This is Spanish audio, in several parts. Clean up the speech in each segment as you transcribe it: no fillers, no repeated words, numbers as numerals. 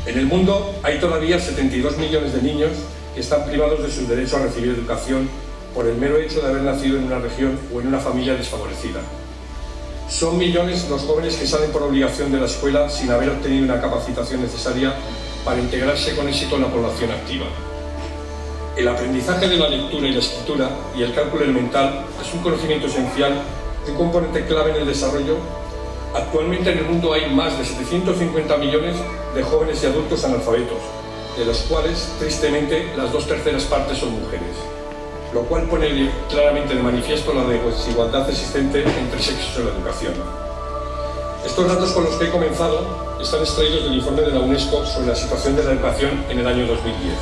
En el mundo hay todavía 72 millones de niños que están privados de su derecho a recibir educación por el mero hecho de haber nacido en una región o en una familia desfavorecida. Son millones los jóvenes que salen por obligación de la escuela sin haber obtenido una capacitación necesaria para integrarse con éxito en la población activa. El aprendizaje de la lectura y la escritura y el cálculo elemental es un conocimiento esencial y un componente clave en el desarrollo. Actualmente en el mundo hay más de 750 millones de jóvenes y adultos analfabetos, de los cuales, tristemente, las 2/3 partes son mujeres, lo cual pone claramente de manifiesto la desigualdad existente entre sexos en la educación. Estos datos con los que he comenzado están extraídos del informe de la UNESCO sobre la situación de la educación en el año 2010.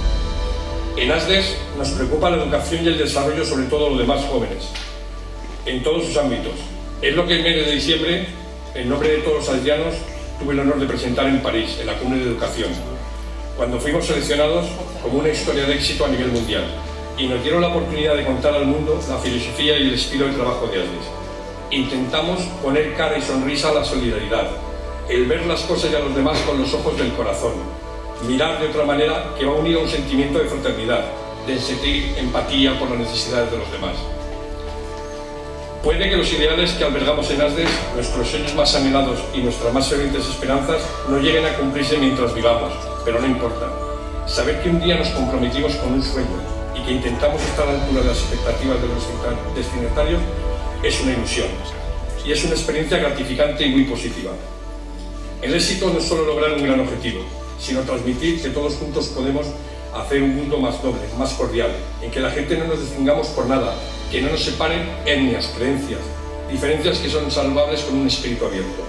En ASDES nos preocupa la educación y el desarrollo, sobre todo los de más jóvenes, en todos sus ámbitos. Es lo que el mes de diciembre, en nombre de todos los aldeanos, tuve el honor de presentar en París, en la Cumbre de Educación, cuando fuimos seleccionados como una historia de éxito a nivel mundial y nos dieron la oportunidad de contar al mundo la filosofía y el estilo de trabajo de ASDES. Intentamos poner cara y sonrisa a la solidaridad, el ver las cosas y a los demás con los ojos del corazón, mirar de otra manera que va unido a un sentimiento de fraternidad, de sentir empatía por las necesidades de los demás. Puede que los ideales que albergamos en ASDES, nuestros sueños más anhelados y nuestras más fervientes esperanzas no lleguen a cumplirse mientras vivamos, pero no importa. Saber que un día nos comprometimos con un sueño y que intentamos estar a la altura de las expectativas de los destinatarios es una ilusión y es una experiencia gratificante y muy positiva. El éxito no es solo lograr un gran objetivo, sino transmitir que todos juntos podemos hacer un mundo más noble, más cordial, en que la gente no nos distingamos por nada, que no nos separen etnias, creencias, diferencias que son salvables con un espíritu abierto.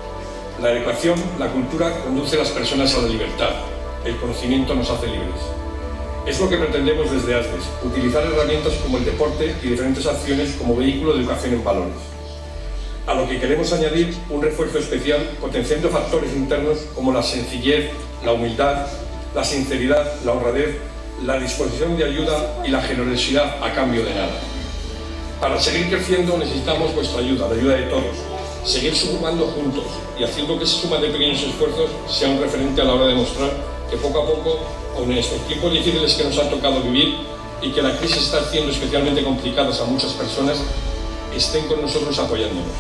La educación, la cultura, conduce a las personas a la libertad. El conocimiento nos hace libres. Es lo que pretendemos desde ASDES, utilizar herramientas como el deporte y diferentes acciones como vehículo de educación en valores. A lo que queremos añadir un refuerzo especial potenciando factores internos como la sencillez, la humildad, la sinceridad, la honradez, la disposición de ayuda y la generosidad a cambio de nada. Para seguir creciendo necesitamos vuestra ayuda, la ayuda de todos, seguir sumando juntos y haciendo que esa suma de pequeños esfuerzos sea un referente a la hora de mostrar que poco a poco, aun en estos tiempos difíciles que nos han tocado vivir y que la crisis está haciendo especialmente complicadas a muchas personas, estén con nosotros apoyándonos.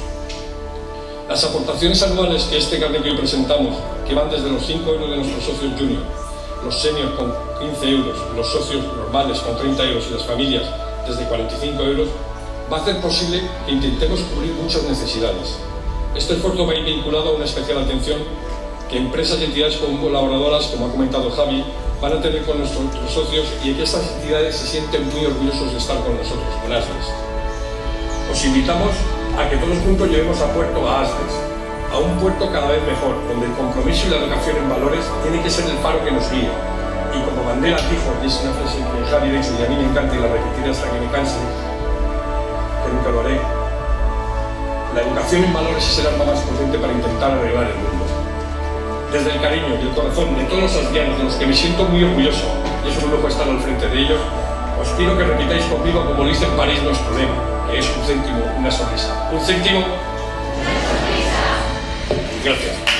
Las aportaciones anuales que este carnet que hoy presentamos, que van desde los 5 euros de nuestros socios junior, los seniors con 15 euros, los socios normales con 30 euros y las familias desde 45 euros, va a hacer posible que intentemos cubrir muchas necesidades. Este esfuerzo va a ir vinculado a una especial atención que empresas y entidades colaboradoras, como ha comentado Javi, van a tener con nuestros socios y que estas entidades se sienten muy orgullosos de estar con nosotros, con ASDES. Os invitamos a que todos juntos llevemos a puerto a ASDES, a un puerto cada vez mejor, donde el compromiso y la educación en valores tiene que ser el faro que nos guíe. Y como bandera fijo, y es una frase que Javi ha dicho y a mí me encanta y la repetiré hasta que me canse, que nunca lo haré, la educación en valores es el arma más potente para intentar arreglar el mundo. Desde el cariño y el corazón de todos los asdianos, de los que me siento muy orgulloso, y es un lujo estar al frente de ellos, os pido que repitáis conmigo, como lo dice en París nuestro lema, que es un céntimo, una sonrisa. Un céntimo. Una sonrisa. Gracias.